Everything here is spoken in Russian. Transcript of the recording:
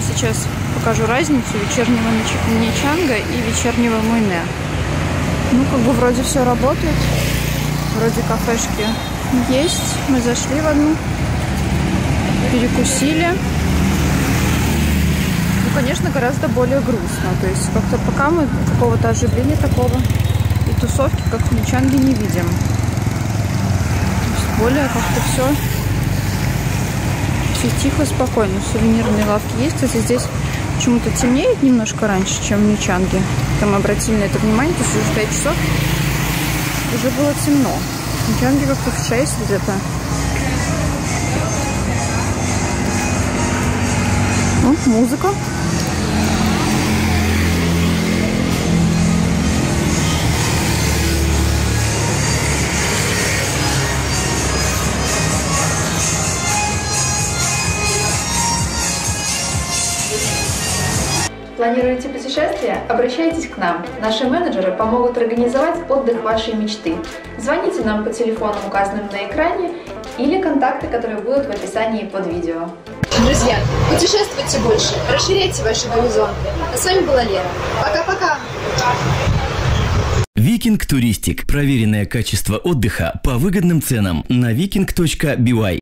сейчас покажу разницу вечернего Нячанга и вечернего Муйне. Ну, как бы вроде все работает. Вроде кафешки есть. Мы зашли в одну, перекусили. Ну, конечно, гораздо более грустно. То есть как-то пока мы какого-то оживления такого и тусовки, как в Нячанге, не видим. То есть более как-то все тихо, спокойно. Сувенирные лавки есть. Кстати, здесь почему-то темнеет немножко раньше, чем в Нячанге. Там обратили на это внимание, то есть уже в 5 часов уже было темно. В Нячанге как-то в 6 где-то. Музыка. Планируете путешествие? Обращайтесь к нам. Наши менеджеры помогут организовать отдых вашей мечты. Звоните нам по телефонам, указанным на экране, или контакты, которые будут в описании под видео. Друзья, путешествуйте больше, расширяйте ваши горизонты. А с вами была Лера. Пока-пока! Викинг Туристик. Проверенное качество отдыха по выгодным ценам на viking.by.